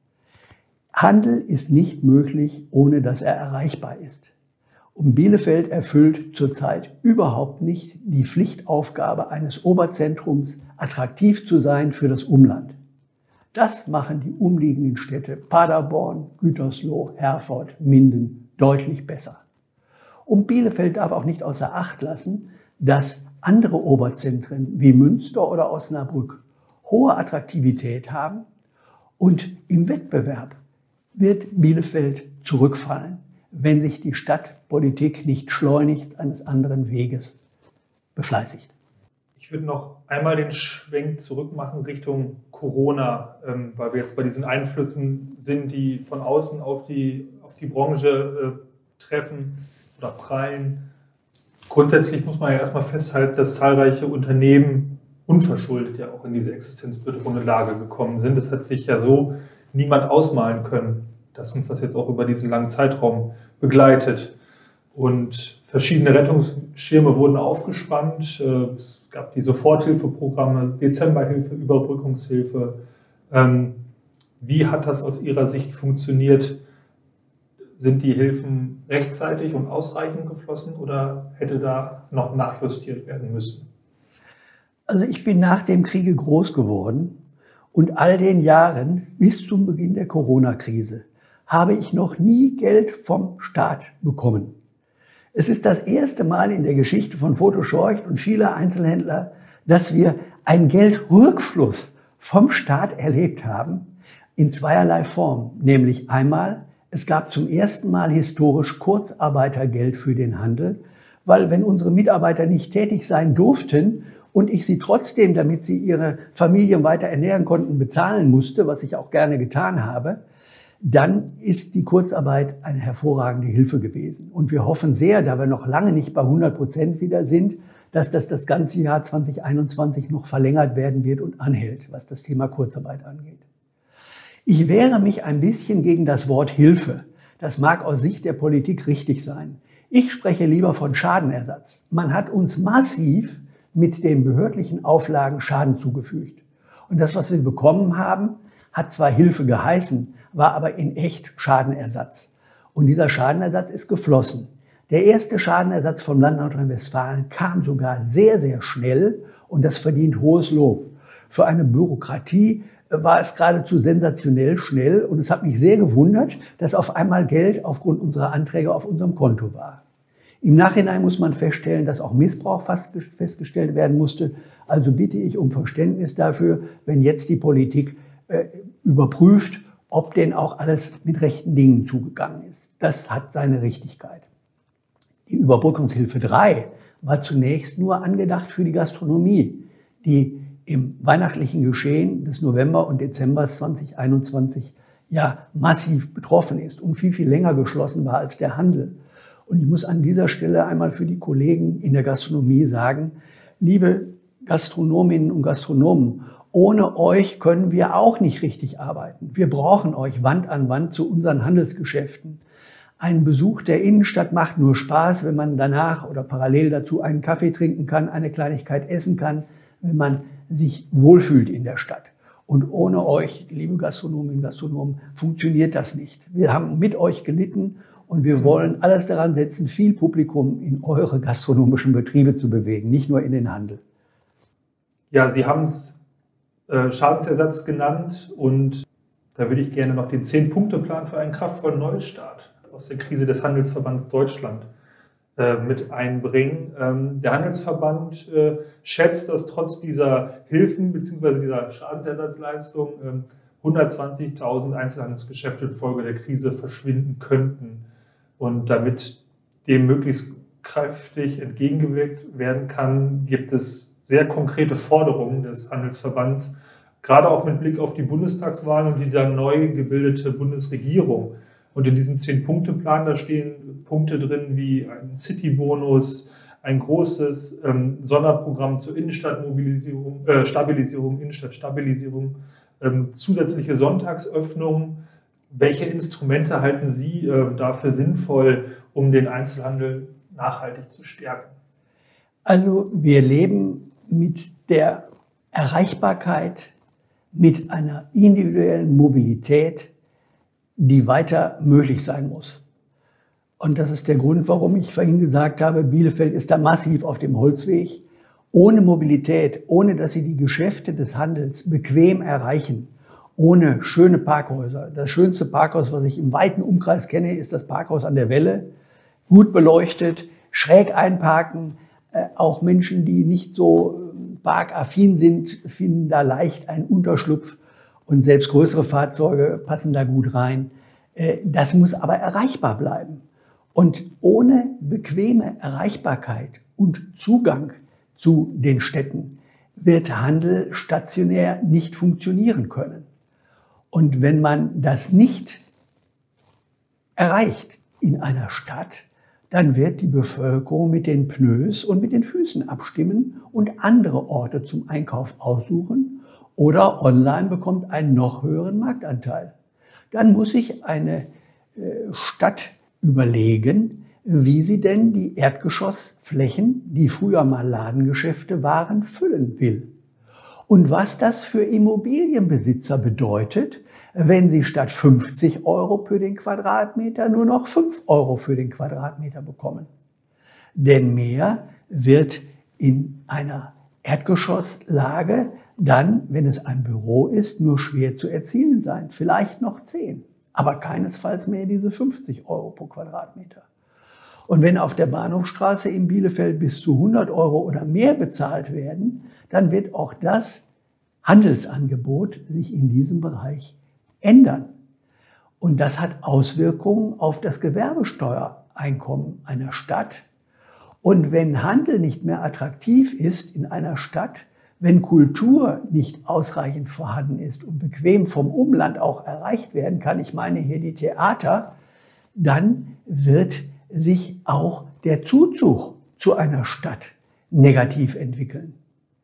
Handel ist nicht möglich, ohne dass er erreichbar ist. Und Bielefeld erfüllt zurzeit überhaupt nicht die Pflichtaufgabe eines Oberzentrums, attraktiv zu sein für das Umland. Das machen die umliegenden Städte Paderborn, Gütersloh, Herford, Minden deutlich besser. Und Bielefeld darf auch nicht außer Acht lassen, dass andere Oberzentren wie Münster oder Osnabrück hohe Attraktivität haben und im Wettbewerb wird Bielefeld zurückfallen, wenn sich die Stadtpolitik nicht schleunigst eines anderen Weges befleißigt. Ich würde noch einmal den Schwenk zurück machen Richtung Corona, ähm, weil wir jetzt bei diesen Einflüssen sind, die von außen auf die, auf die Branche äh, treffen oder prallen. Grundsätzlich muss man ja erstmal festhalten, dass zahlreiche Unternehmen unverschuldet ja auch in diese existenzbedrohende Lage gekommen sind. Das hat sich ja so niemand ausmalen können, dass uns das jetzt auch über diesen langen Zeitraum begleitet. Und verschiedene Rettungsschirme wurden aufgespannt. Es gab die Soforthilfeprogramme, Dezemberhilfe, Überbrückungshilfe. Wie hat das aus Ihrer Sicht funktioniert? Sind die Hilfen rechtzeitig und ausreichend geflossen oder hätte da noch nachjustiert werden müssen? Also ich bin nach dem Kriege groß geworden und all den Jahren bis zum Beginn der Corona-Krise habe ich noch nie Geld vom Staat bekommen. Es ist das erste Mal in der Geschichte von Foto Schorcht und vieler Einzelhändler, dass wir einen Geldrückfluss vom Staat erlebt haben, in zweierlei Form. Nämlich einmal, es gab zum ersten Mal historisch Kurzarbeitergeld für den Handel, weil wenn unsere Mitarbeiter nicht tätig sein durften und ich sie trotzdem, damit sie ihre Familien weiter ernähren konnten, bezahlen musste, was ich auch gerne getan habe, dann ist die Kurzarbeit eine hervorragende Hilfe gewesen. Und wir hoffen sehr, da wir noch lange nicht bei hundert Prozent wieder sind, dass das das ganze Jahr zwanzig einundzwanzig noch verlängert werden wird und anhält, was das Thema Kurzarbeit angeht. Ich wehre mich ein bisschen gegen das Wort Hilfe. Das mag aus Sicht der Politik richtig sein. Ich spreche lieber von Schadenersatz. Man hat uns massiv mit den behördlichen Auflagen Schaden zugefügt. Und das, was wir bekommen haben, hat zwar Hilfe geheißen, war aber in echt Schadenersatz. Und dieser Schadenersatz ist geflossen. Der erste Schadenersatz vom Land Nordrhein-Westfalen kam sogar sehr, sehr schnell und das verdient hohes Lob. Für eine Bürokratie war es geradezu sensationell schnell und es hat mich sehr gewundert, dass auf einmal Geld aufgrund unserer Anträge auf unserem Konto war. Im Nachhinein muss man feststellen, dass auch Missbrauch fast festgestellt werden musste. Also bitte ich um Verständnis dafür, wenn jetzt die Politik äh, überprüft, ob denn auch alles mit rechten Dingen zugegangen ist. Das hat seine Richtigkeit. Die Überbrückungshilfe drei war zunächst nur angedacht für die Gastronomie, die im weihnachtlichen Geschehen des November und Dezember zwanzig einundzwanzig ja massiv betroffen ist und viel, viel länger geschlossen war als der Handel. Und ich muss an dieser Stelle einmal für die Kollegen in der Gastronomie sagen, liebe Gastronominnen und Gastronomen, ohne euch können wir auch nicht richtig arbeiten. Wir brauchen euch Wand an Wand zu unseren Handelsgeschäften. Ein Besuch der Innenstadt macht nur Spaß, wenn man danach oder parallel dazu einen Kaffee trinken kann, eine Kleinigkeit essen kann, wenn man sich wohlfühlt in der Stadt. Und ohne euch, liebe Gastronominnen und Gastronomen, funktioniert das nicht. Wir haben mit euch gelitten und wir wollen alles daran setzen, viel Publikum in eure gastronomischen Betriebe zu bewegen, nicht nur in den Handel. Ja, Sie haben es Schadensersatz genannt und da würde ich gerne noch den zehn-Punkte-Plan für einen kraftvollen Neustart aus der Krise des Handelsverbands Deutschland äh, mit einbringen. Ähm, der Handelsverband äh, schätzt, dass trotz dieser Hilfen bzw. dieser Schadensersatzleistung äh, hundertzwanzigtausend Einzelhandelsgeschäfte infolge der Krise verschwinden könnten. Und damit dem möglichst kräftig entgegengewirkt werden kann, gibt es sehr konkrete Forderungen des Handelsverbands, gerade auch mit Blick auf die Bundestagswahlen und die dann neu gebildete Bundesregierung. Und in diesem zehn-Punkte-Plan, da stehen Punkte drin wie ein City-Bonus, ein großes ähm, Sonderprogramm zur Innenstadtmobilisierung, äh, Stabilisierung, Innenstadtstabilisierung, ähm, zusätzliche Sonntagsöffnungen. Welche Instrumente halten Sie äh, dafür sinnvoll, um den Einzelhandel nachhaltig zu stärken? Also wir leben mit der Erreichbarkeit, mit einer individuellen Mobilität, die weiter möglich sein muss. Und das ist der Grund, warum ich vorhin gesagt habe, Bielefeld ist da massiv auf dem Holzweg. Ohne Mobilität, ohne dass Sie die Geschäfte des Handels bequem erreichen, ohne schöne Parkhäuser. Das schönste Parkhaus, was ich im weiten Umkreis kenne, ist das Parkhaus an der Welle. Gut beleuchtet, schräg einparken. Auch Menschen, die nicht so parkaffin sind, finden da leicht einen Unterschlupf und selbst größere Fahrzeuge passen da gut rein. Das muss aber erreichbar bleiben. Und ohne bequeme Erreichbarkeit und Zugang zu den Städten, wird Handel stationär nicht funktionieren können. Und wenn man das nicht erreicht in einer Stadt, dann wird die Bevölkerung mit den Pneus und mit den Füßen abstimmen und andere Orte zum Einkauf aussuchen oder online bekommt einen noch höheren Marktanteil. Dann muss sich eine Stadt überlegen, wie sie denn die Erdgeschossflächen, die früher mal Ladengeschäfte waren, füllen will. Und was das für Immobilienbesitzer bedeutet, wenn sie statt fünfzig Euro für den Quadratmeter nur noch fünf Euro für den Quadratmeter bekommen. Denn mehr wird in einer Erdgeschosslage dann, wenn es ein Büro ist, nur schwer zu erzielen sein. Vielleicht noch zehn, aber keinesfalls mehr diese fünfzig Euro pro Quadratmeter. Und wenn auf der Bahnhofstraße in Bielefeld bis zu hundert Euro oder mehr bezahlt werden, dann wird auch das Handelsangebot sich in diesem Bereich ändern. Und das hat Auswirkungen auf das Gewerbesteuereinkommen einer Stadt. Und wenn Handel nicht mehr attraktiv ist in einer Stadt, wenn Kultur nicht ausreichend vorhanden ist und bequem vom Umland auch erreicht werden kann, ich meine hier die Theater, dann wird sich auch der Zuzug zu einer Stadt negativ entwickeln.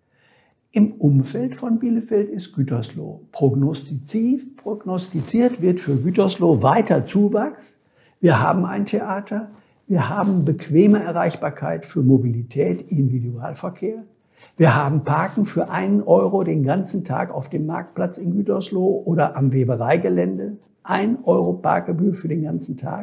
Im Umfeld von Bielefeld ist Gütersloh. Prognostiziert, prognostiziert wird für Gütersloh weiter Zuwachs. Wir haben ein Theater, wir haben bequeme Erreichbarkeit für Mobilität, Individualverkehr. Wir haben Parken für einen Euro den ganzen Tag auf dem Marktplatz in Gütersloh oder am Webereigelände. Ein Euro Parkgebühr für den ganzen Tag.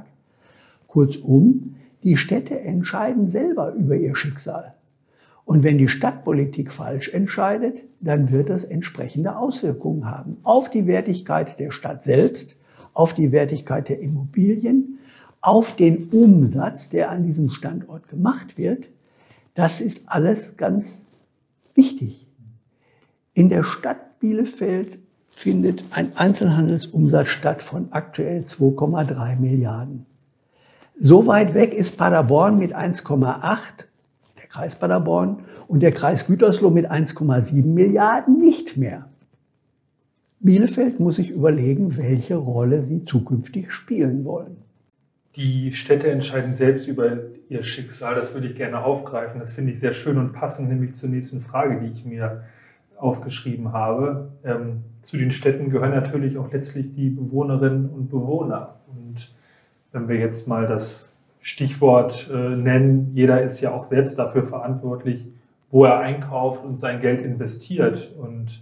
Kurzum, die Städte entscheiden selber über ihr Schicksal. Und wenn die Stadtpolitik falsch entscheidet, dann wird das entsprechende Auswirkungen haben auf die Wertigkeit der Stadt selbst, auf die Wertigkeit der Immobilien, auf den Umsatz, der an diesem Standort gemacht wird. Das ist alles ganz wichtig. In der Stadt Bielefeld findet ein Einzelhandelsumsatz statt von aktuell zwei Komma drei Milliarden. So weit weg ist Paderborn mit eins Komma acht, der Kreis Paderborn, und der Kreis Gütersloh mit eins Komma sieben Milliarden nicht mehr. Bielefeld muss sich überlegen, welche Rolle sie zukünftig spielen wollen. Die Städte entscheiden selbst über ihr Schicksal. Das würde ich gerne aufgreifen. Das finde ich sehr schön und passend, nämlich zur nächsten Frage, die ich mir aufgeschrieben habe. Ähm, zu den Städten gehören natürlich auch letztlich die Bewohnerinnen und Bewohner. Und wenn wir jetzt mal das Stichwort äh, nennen, jeder ist ja auch selbst dafür verantwortlich, wo er einkauft und sein Geld investiert. Und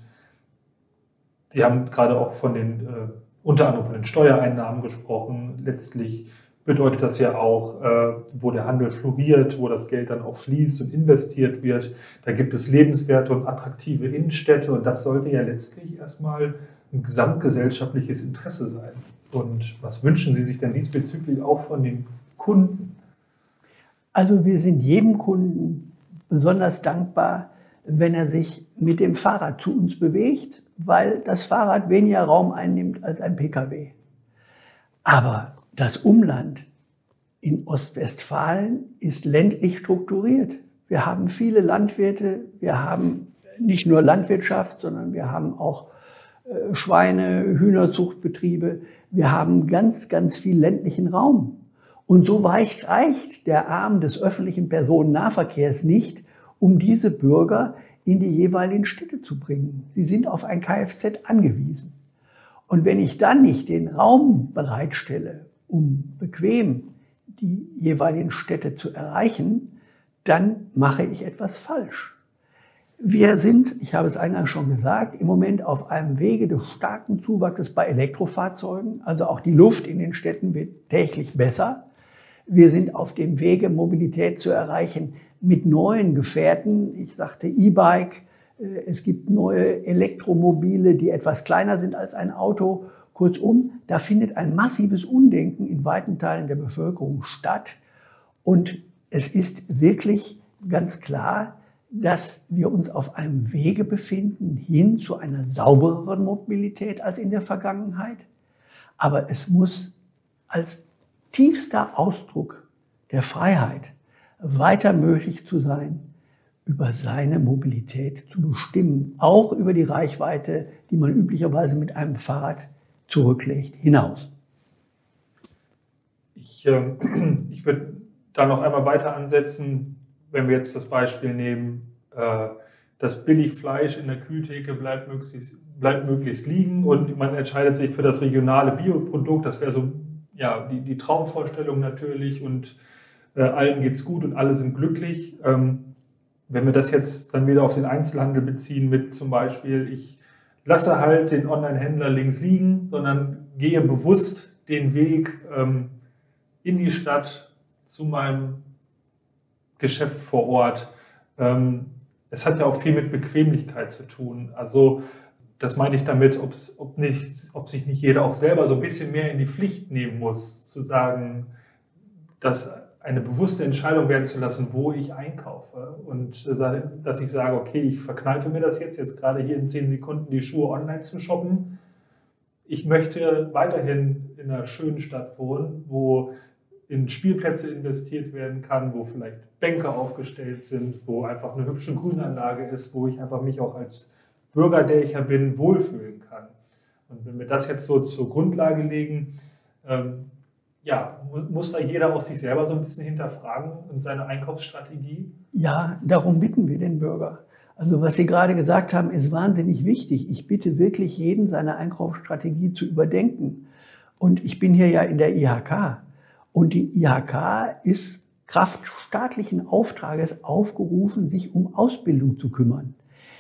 Sie haben gerade auch von den, äh, unter anderem von den Steuereinnahmen gesprochen. Letztlich bedeutet das ja auch, äh, wo der Handel floriert, wo das Geld dann auch fließt und investiert wird. Da gibt es lebenswerte und attraktive Innenstädte und das sollte ja letztlich erstmal ein gesamtgesellschaftliches Interesse sein. Und was wünschen Sie sich denn diesbezüglich auch von den Kunden? Also wir sind jedem Kunden besonders dankbar, wenn er sich mit dem Fahrrad zu uns bewegt, weil das Fahrrad weniger Raum einnimmt als ein Pkw. Aber das Umland in Ostwestfalen ist ländlich strukturiert. Wir haben viele Landwirte, wir haben nicht nur Landwirtschaft, sondern wir haben auch äh, Schweine, Hühnerzuchtbetriebe. Wir haben ganz, ganz viel ländlichen Raum. Und so weit reicht der Arm des öffentlichen Personennahverkehrs nicht, um diese Bürger in die jeweiligen Städte zu bringen. Sie sind auf ein Kfz angewiesen. Und wenn ich dann nicht den Raum bereitstelle, um bequem die jeweiligen Städte zu erreichen, dann mache ich etwas falsch. Wir sind, ich habe es eingangs schon gesagt, im Moment auf einem Wege des starken Zuwachses bei Elektrofahrzeugen. Also auch die Luft in den Städten wird täglich besser. Wir sind auf dem Wege, Mobilität zu erreichen mit neuen Gefährten. Ich sagte E-Bike. Es gibt neue Elektromobile, die etwas kleiner sind als ein Auto. Kurzum, da findet ein massives Umdenken in weiten Teilen der Bevölkerung statt. Und es ist wirklich ganz klar, dass wir uns auf einem Wege befinden hin zu einer saubereren Mobilität als in der Vergangenheit. Aber es muss als tiefster Ausdruck der Freiheit weiter möglich zu sein, über seine Mobilität zu bestimmen, auch über die Reichweite, die man üblicherweise mit einem Fahrrad zurücklegt, hinaus. Ich, äh, ich würde da noch einmal weiter ansetzen, wenn wir jetzt das Beispiel nehmen, äh, das Billigfleisch in der Kühltheke bleibt möglichst, bleibt möglichst liegen und man entscheidet sich für das regionale Bioprodukt. Das wäre so ja, die, die Traumvorstellung natürlich und äh, allen geht's gut und alle sind glücklich. Ähm, wenn wir das jetzt dann wieder auf den Einzelhandel beziehen mit zum Beispiel, ich lasse halt den Online-Händler links liegen, sondern gehe bewusst den Weg ähm, in die Stadt zu meinem Geschäft vor Ort. Ähm, es hat ja auch viel mit Bequemlichkeit zu tun. Also das meine ich damit, ob's, ob, nicht, ob sich nicht jeder auch selber so ein bisschen mehr in die Pflicht nehmen muss, zu sagen, dass eine bewusste Entscheidung werden zu lassen, wo ich einkaufe. Und dass ich sage, okay, ich verkneife mir das jetzt, jetzt gerade hier in zehn Sekunden die Schuhe online zu shoppen. Ich möchte weiterhin in einer schönen Stadt wohnen, wo in Spielplätze investiert werden kann, wo vielleicht Bänke aufgestellt sind, wo einfach eine hübsche Grünanlage ist, wo ich einfach mich auch als Bürger, der ich ja bin, wohlfühlen kann. Und wenn wir das jetzt so zur Grundlage legen, ähm, ja, muss, muss da jeder auch sich selber so ein bisschen hinterfragen und seine Einkaufsstrategie? Ja, darum bitten wir den Bürger. Also was Sie gerade gesagt haben, ist wahnsinnig wichtig. Ich bitte wirklich jeden, seine Einkaufsstrategie zu überdenken. Und ich bin hier ja in der I H K. Und die I H K ist kraft staatlichen Auftrages aufgerufen, sich um Ausbildung zu kümmern.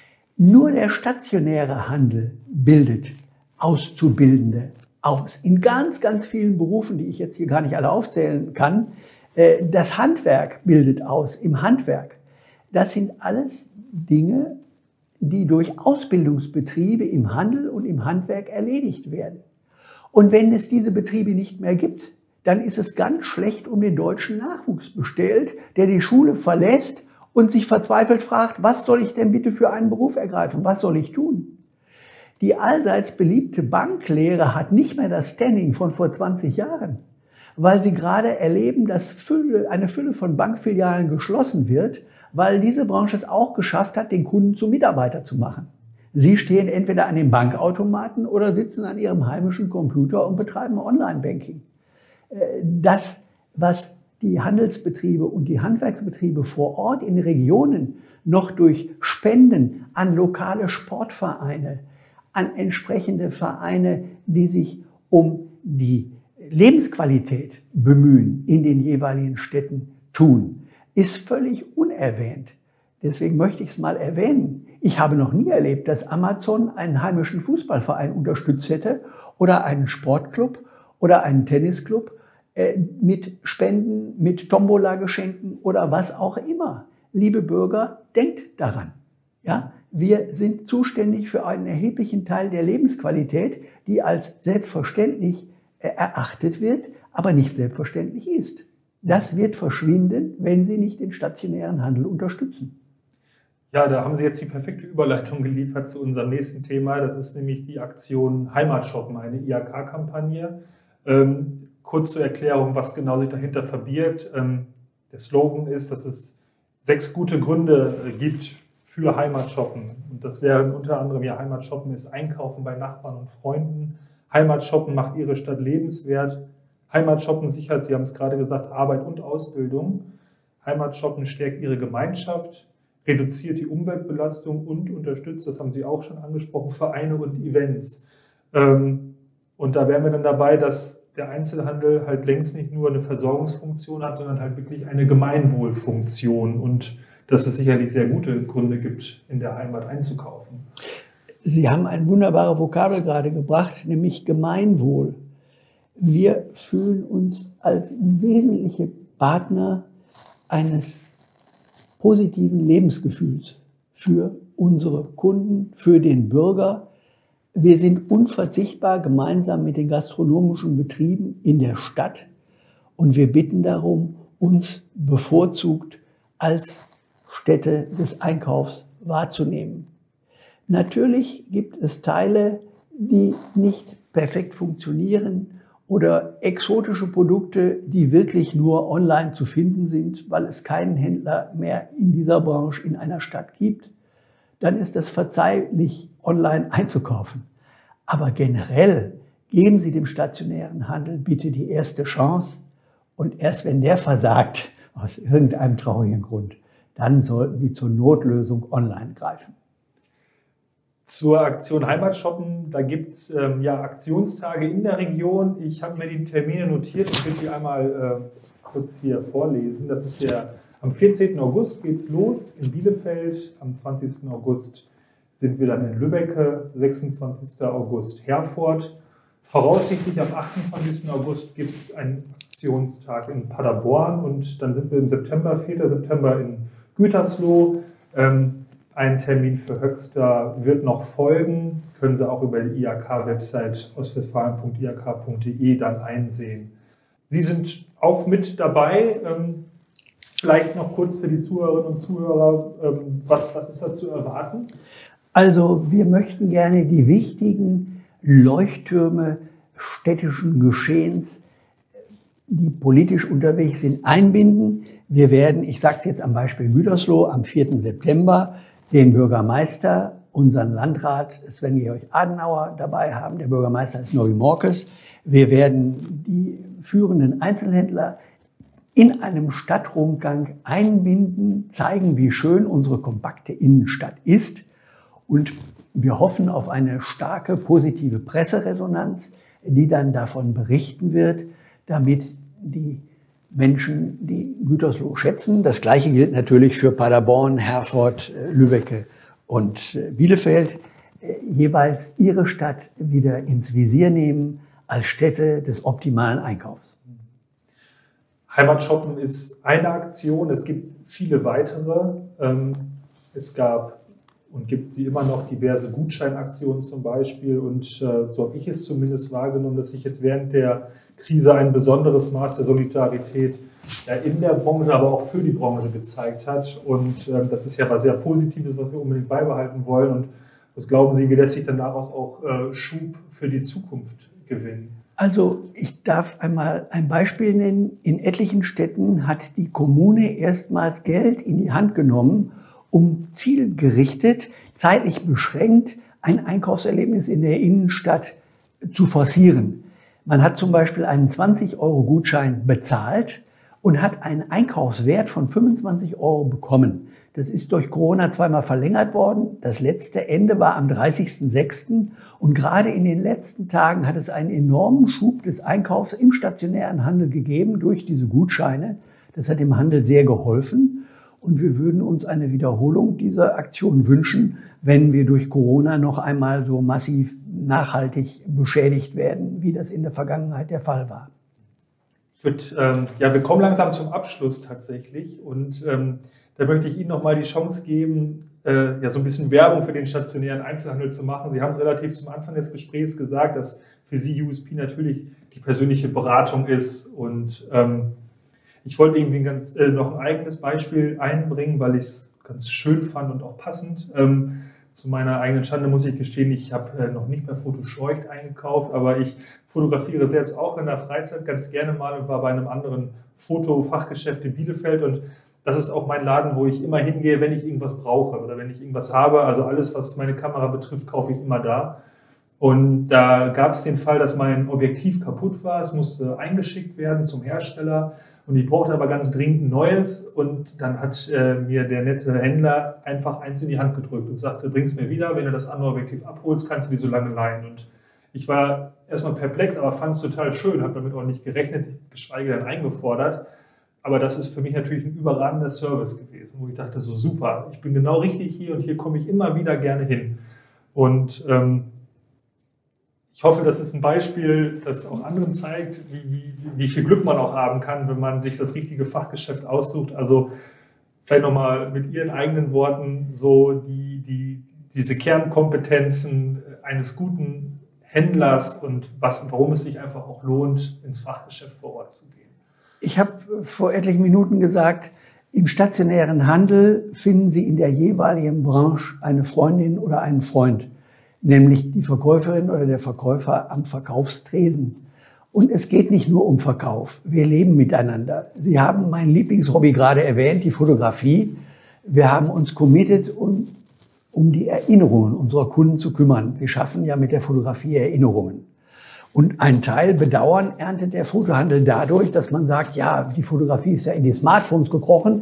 Nur der stationäre Handel bildet Auszubildende aus. In ganz, ganz vielen Berufen, die ich jetzt hier gar nicht alle aufzählen kann. Das Handwerk bildet aus im Handwerk. Das sind alles Dinge, die durch Ausbildungsbetriebe im Handel und im Handwerk erledigt werden. Und wenn es diese Betriebe nicht mehr gibt, dann ist es ganz schlecht um den deutschen Nachwuchs bestellt, der die Schule verlässt und sich verzweifelt fragt, was soll ich denn bitte für einen Beruf ergreifen? Was soll ich tun? Die allseits beliebte Banklehre hat nicht mehr das Standing von vor zwanzig Jahren, weil sie gerade erleben, dass Fülle, eine Fülle von Bankfilialen geschlossen wird, weil diese Branche es auch geschafft hat, den Kunden zum Mitarbeiter zu machen. Sie stehen entweder an den Bankautomaten oder sitzen an ihrem heimischen Computer und betreiben Online-Banking. Das, was die Handelsbetriebe und die Handwerksbetriebe vor Ort in Regionen noch durch Spenden an lokale Sportvereine, an entsprechende Vereine, die sich um die Lebensqualität bemühen, in den jeweiligen Städten tun, ist völlig unerwähnt. Deswegen möchte ich es mal erwähnen. Ich habe noch nie erlebt, dass Amazon einen heimischen Fußballverein unterstützt hätte oder einen Sportclub oder einen Tennisclub äh, mit Spenden, mit Tombola-Geschenken oder was auch immer. Liebe Bürger, denkt daran. Ja? Wir sind zuständig für einen erheblichen Teil der Lebensqualität, die als selbstverständlich äh, erachtet wird, aber nicht selbstverständlich ist. Das wird verschwinden, wenn Sie nicht den stationären Handel unterstützen. Ja, da haben Sie jetzt die perfekte Überleitung geliefert zu unserem nächsten Thema. Das ist nämlich die Aktion Heimatshoppen, eine I H K-Kampagne. Ähm, kurz zur Erklärung, was genau sich dahinter verbirgt. Ähm, der Slogan ist, dass es sechs gute Gründe äh, gibt für Heimatshoppen. Und das wären unter anderem, ja, Heimatshoppen ist Einkaufen bei Nachbarn und Freunden. Heimatshoppen macht Ihre Stadt lebenswert. Heimatshoppen sichert, Sie haben es gerade gesagt, Arbeit und Ausbildung. Heimatshoppen stärkt Ihre Gemeinschaft, reduziert die Umweltbelastung und unterstützt, das haben Sie auch schon angesprochen, Vereine und Events. Und da wären wir dann dabei, dass der Einzelhandel halt längst nicht nur eine Versorgungsfunktion hat, sondern halt wirklich eine Gemeinwohlfunktion und dass es sicherlich sehr gute Gründe gibt, in der Heimat einzukaufen. Sie haben ein wunderbares Vokabel gerade gebracht, nämlich Gemeinwohl. Wir fühlen uns als wesentliche Partner eines positiven Lebensgefühls für unsere Kunden, für den Bürger. Wir sind unverzichtbar gemeinsam mit den gastronomischen Betrieben in der Stadt und wir bitten darum, uns bevorzugt als Stätte des Einkaufs wahrzunehmen. Natürlich gibt es Teile, die nicht perfekt funktionieren oder exotische Produkte, die wirklich nur online zu finden sind, weil es keinen Händler mehr in dieser Branche in einer Stadt gibt, dann ist es verzeihlich, online einzukaufen. Aber generell geben Sie dem stationären Handel bitte die erste Chance und erst wenn der versagt, aus irgendeinem traurigen Grund, dann sollten Sie zur Notlösung online greifen. Zur Aktion Heimatshoppen, da gibt es ähm, ja Aktionstage in der Region. Ich habe mir die Termine notiert und will die einmal äh, kurz hier vorlesen. Das ist der, am vierzehnten August geht es los in Bielefeld, am zwanzigsten August sind wir dann in Lübbecke, sechsundzwanzigsten August Herford. Voraussichtlich am achtundzwanzigsten August gibt es einen Aktionstag in Paderborn und dann sind wir im September, vierten September in Gütersloh. Ähm, Ein Termin für Höxter wird noch folgen, können Sie auch über die I H K-Website ostwestfalen punkt i h k punkt d e dann einsehen. Sie sind auch mit dabei. Ähm, vielleicht noch kurz für die Zuhörerinnen und Zuhörer, ähm, was, was ist da zu erwarten? Also wir möchten gerne die wichtigen Leuchttürme städtischen Geschehens, die politisch unterwegs sind, einbinden. Wir werden, ich sage es jetzt am Beispiel Gütersloh, am vierten September den Bürgermeister, unseren Landrat Sven-Georg Adenauer dabei haben. Der Bürgermeister ist Novi Morkes. Wir werden die führenden Einzelhändler in einem Stadtrundgang einbinden, zeigen, wie schön unsere kompakte Innenstadt ist. Und wir hoffen auf eine starke positive Presseresonanz, die dann davon berichten wird, damit die Menschen, die Gütersloh schätzen. Das Gleiche gilt natürlich für Paderborn, Herford, Lübbecke und Bielefeld, jeweils ihre Stadt wieder ins Visier nehmen als Stätte des optimalen Einkaufs. Heimatshoppen ist eine Aktion, es gibt viele weitere. Es gab und gibt sie immer noch diverse Gutscheinaktionen zum Beispiel und so habe ich es zumindest wahrgenommen, dass sich jetzt während der Krise ein besonderes Maß der Solidarität ja, in der Branche, aber auch für die Branche gezeigt hat. Und äh, das ist ja was sehr Positives, was wir unbedingt beibehalten wollen. Und was glauben Sie, wie lässt sich dann daraus auch äh, Schub für die Zukunft gewinnen? Also ich darf einmal ein Beispiel nennen. In etlichen Städten hat die Kommune erstmals Geld in die Hand genommen, um zielgerichtet, zeitlich beschränkt ein Einkaufserlebnis in der Innenstadt zu forcieren. Man hat zum Beispiel einen zwanzig Euro Gutschein bezahlt und hat einen Einkaufswert von fünfundzwanzig Euro bekommen. Das ist durch Corona zweimal verlängert worden. Das letzte Ende war am dreißigsten sechsten und gerade in den letzten Tagen hat es einen enormen Schub des Einkaufs im stationären Handel gegeben durch diese Gutscheine. Das hat dem Handel sehr geholfen. Und wir würden uns eine Wiederholung dieser Aktion wünschen, wenn wir durch Corona noch einmal so massiv nachhaltig beschädigt werden, wie das in der Vergangenheit der Fall war. Ich würde, ähm, ja, wir kommen langsam zum Abschluss tatsächlich. Und ähm, da möchte ich Ihnen noch mal die Chance geben, äh, ja, so ein bisschen Werbung für den stationären Einzelhandel zu machen. Sie haben es relativ zum Anfang des Gesprächs gesagt, dass für Sie U S P natürlich die persönliche Beratung ist und ähm, ich wollte irgendwie ganz, äh, noch ein eigenes Beispiel einbringen, weil ich es ganz schön fand und auch passend. Ähm, zu meiner eigenen Schande muss ich gestehen, ich habe äh, noch nicht bei Foto Scheucht eingekauft, aber ich fotografiere selbst auch in der Freizeit ganz gerne mal und war bei einem anderen Fotofachgeschäft in Bielefeld. Und das ist auch mein Laden, wo ich immer hingehe, wenn ich irgendwas brauche oder wenn ich irgendwas habe. Also alles, was meine Kamera betrifft, kaufe ich immer da. Und da gab es den Fall, dass mein Objektiv kaputt war. Es musste eingeschickt werden zum Hersteller. Und ich brauchte aber ganz dringend ein neues und dann hat äh, mir der nette Händler einfach eins in die Hand gedrückt und sagte, bring's mir wieder, wenn du das andere Objektiv abholst, kannst du die so lange leihen. Und ich war erstmal perplex, aber fand es total schön, habe damit auch nicht gerechnet, geschweige denn eingefordert. Aber das ist für mich natürlich ein überragender Service gewesen, wo ich dachte, so super, ich bin genau richtig hier und hier komme ich immer wieder gerne hin. Und ähm, ich hoffe, das ist ein Beispiel, das auch anderen zeigt, wie, wie, wie viel Glück man auch haben kann, wenn man sich das richtige Fachgeschäft aussucht. Also vielleicht nochmal mit Ihren eigenen Worten so die, die, diese Kernkompetenzen eines guten Händlers und was, warum es sich einfach auch lohnt, ins Fachgeschäft vor Ort zu gehen. Ich habe vor etlichen Minuten gesagt, im stationären Handel finden Sie in der jeweiligen Branche eine Freundin oder einen Freund, nämlich die Verkäuferin oder der Verkäufer am Verkaufstresen. Und es geht nicht nur um Verkauf. Wir leben miteinander. Sie haben mein Lieblingshobby gerade erwähnt, die Fotografie. Wir haben uns committed, um, um die Erinnerungen unserer Kunden zu kümmern. Wir schaffen ja mit der Fotografie Erinnerungen. Und ein Teil Bedauern erntet der Fotohandel dadurch, dass man sagt, ja, die Fotografie ist ja in die Smartphones gekrochen.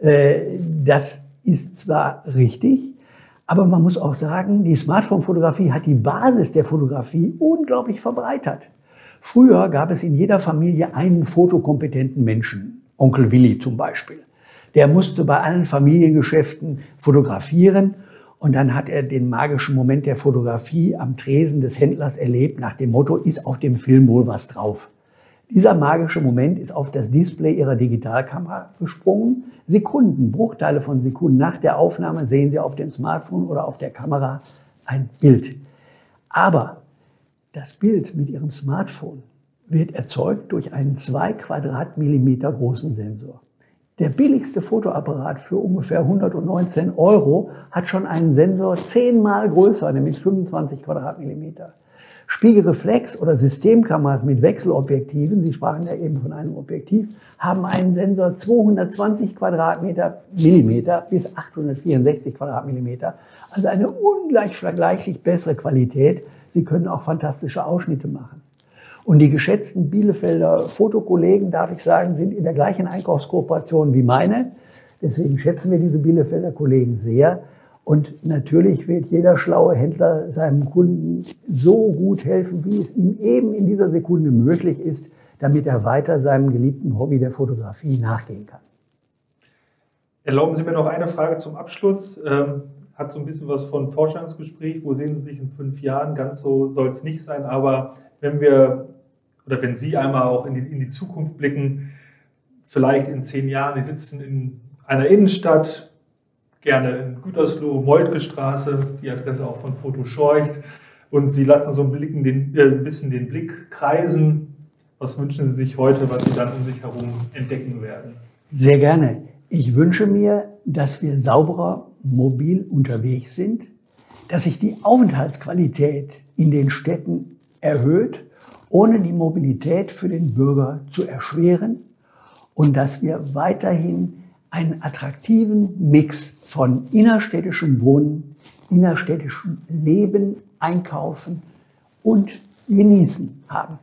Das ist zwar richtig, aber man muss auch sagen, die Smartphone-Fotografie hat die Basis der Fotografie unglaublich verbreitert. Früher gab es in jeder Familie einen fotokompetenten Menschen, Onkel Willi zum Beispiel. Der musste bei allen Familiengeschäften fotografieren und dann hat er den magischen Moment der Fotografie am Tresen des Händlers erlebt, nach dem Motto, ist auf dem Film wohl was drauf. Dieser magische Moment ist auf das Display Ihrer Digitalkamera gesprungen. Sekunden, Bruchteile von Sekunden nach der Aufnahme sehen Sie auf dem Smartphone oder auf der Kamera ein Bild. Aber das Bild mit Ihrem Smartphone wird erzeugt durch einen zwei Quadratmillimeter großen Sensor. Der billigste Fotoapparat für ungefähr hundertneunzehn Euro hat schon einen Sensor zehnmal größer, nämlich fünfundzwanzig Quadratmillimeter. Spiegelreflex oder Systemkameras mit Wechselobjektiven, Sie sprachen ja eben von einem Objektiv, haben einen Sensor zweihundertzwanzig Quadratmeter Millimeter bis achthundertvierundsechzig Quadratmillimeter, also eine ungleich vergleichlich bessere Qualität. Sie können auch fantastische Ausschnitte machen. Und die geschätzten Bielefelder Fotokollegen, darf ich sagen, sind in der gleichen Einkaufskooperation wie meine. Deswegen schätzen wir diese Bielefelder Kollegen sehr. Und natürlich wird jeder schlaue Händler seinem Kunden so gut helfen, wie es ihm eben in dieser Sekunde möglich ist, damit er weiter seinem geliebten Hobby der Fotografie nachgehen kann. Erlauben Sie mir noch eine Frage zum Abschluss. Ähm, hat so ein bisschen was von Vorstellungsgespräch. Wo sehen Sie sich in fünf Jahren? Ganz so soll es nicht sein. Aber wenn wir oder wenn Sie einmal auch in die, in die Zukunft blicken, vielleicht in zehn Jahren, Sie sitzen in einer Innenstadt, gerne in Gütersloh, Moltke-Straße, die Adresse auch von Foto Scheucht. Und Sie lassen so ein, Blicken den, äh, ein bisschen den Blick kreisen. Was wünschen Sie sich heute, was Sie dann um sich herum entdecken werden? Sehr gerne. Ich wünsche mir, dass wir sauberer mobil unterwegs sind, dass sich die Aufenthaltsqualität in den Städten erhöht, ohne die Mobilität für den Bürger zu erschweren und dass wir weiterhin einen attraktiven Mix von innerstädtischem Wohnen, innerstädtischem Leben, Einkaufen und Genießen haben.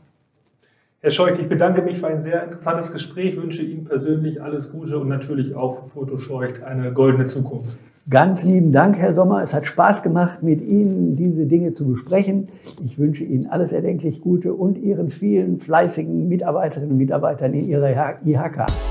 Herr Scheucht, ich bedanke mich für ein sehr interessantes Gespräch, wünsche Ihnen persönlich alles Gute und natürlich auch für Foto Scheucht eine goldene Zukunft. Ganz lieben Dank, Herr Sommer. Es hat Spaß gemacht, mit Ihnen diese Dinge zu besprechen. Ich wünsche Ihnen alles erdenklich Gute und Ihren vielen fleißigen Mitarbeiterinnen und Mitarbeitern in Ihrer I H K.